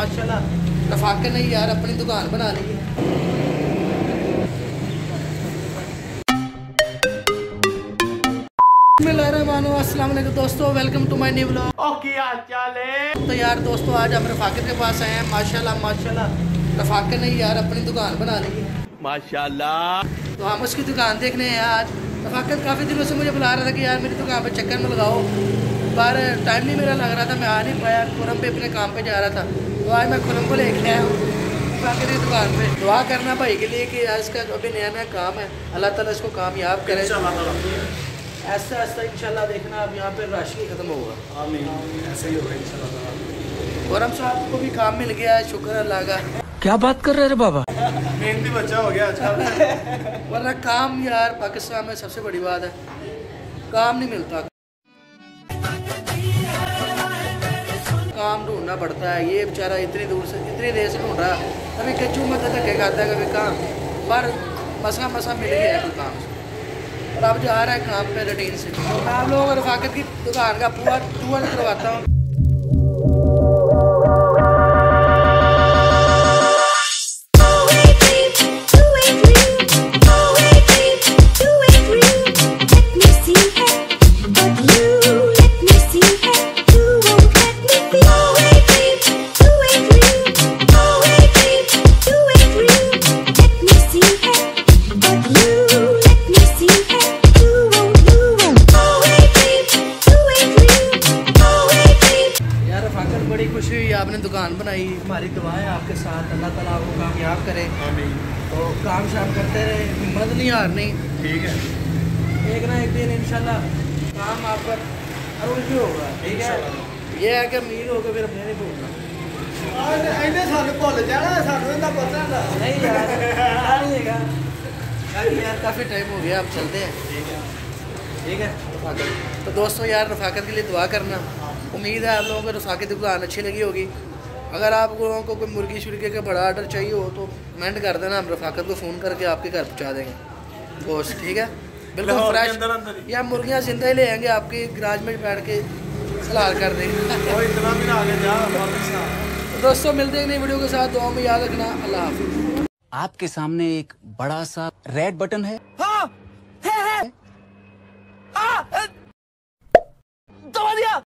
माशाल्लाह रफाकत ने यार अपनी दुकान बना ली है। अस्सलाम वालेकुम दोस्तों, welcome to my new vlog. क्या चाल है? तो यार दोस्तों आज हम रफाकत के पास आए हैं। माशाल्लाह रफाकत ने यार अपनी दुकान बना ली है माशाल्लाह। तो हम उसकी दुकान देखने हैं आज। रफाकत काफ़ी दिनों से मुझे बुला रहा था कि यार मेरी दुकान पे चक्कर में लगाओ, पर टाइम नहीं मेरा लग रहा था, मैं आ नहीं पाया। खुरम पे अपने काम पे जा रहा था, तो आज मैं खुरम को लेके आया हूँ रफाकत की दुकान पे। दुआ करना भाई के लिए कि आज इसका अभी नया नया काम है, अल्लाह ताला इसको कामयाब करे। ऐसा ऐसा इंशाल्लाह देखना अब यहाँ पे रश ही खत्म होगा। आमीन, ऐसे ही होगा इंशाल्लाह। खुरम साहब को भी काम मिल गया है, शुक्र अल्लाह का। क्या बात कर रहे हैं बाबा? मेहनती बच्चा हो गया आजकल। वरना काम यार पाकिस्तान में सबसे बड़ी बात है, काम नहीं मिलता, काम ढूंढना पड़ता है। ये बेचारा इतनी दूर से इतनी देर से ढूंढ रहा है, कभी कच्चू मत धक्के खाता है, कभी काम, पर मसा मिल गया है कोई काम से, और अब जा रहा है काम पे रूटीन से। तो मैं आप लोगों को रफाकत की दुकान का पूरा टूर करवाता हूँ। बड़ी खुशी हुई आपने दुकान बनाई, हमारी दुआ है आपके साथ, अल्लाह ताला आपको कामयाब करे। आमीन। तो काम शाम करते रहे, हिम्मत नहीं हारनी, ठीक है। एक ना एक दिन इंशाल्लाह काम आप पर अरुज भी होगा, ठीक है। ये है कि अमीर हो गए फिर अपने नहीं भूलना। नहीं यार काफ़ी टाइम हो गया, अब चलते हैं, ठीक है। तो दोस्तों यार रफाकत के लिए दुआ करना। उम्मीद है आप लोगों को रफाकत की दुकान अच्छी लगी होगी। अगर आप लोगों को कोई मुर्गी शुर्गी का बड़ा ऑर्डर चाहिए हो तो कमेंट कर देना, हम रफाकत को फ़ोन करके आपके घर पहुँचा देंगे गोश्त, ठीक है, बिल्कुल फ्रेश। या मुर्गियाँ जिंदा ही ले आएंगे, आपके गराज में बैठ के हलाल कर देंगे। तो दोस्तों मिलते हैं नई वीडियो के साथ, दुआ में याद रखना। अल्लाह हाफिज़। आपके सामने एक बड़ा सा रेड बटन है। हाँ, है। दबा दिया।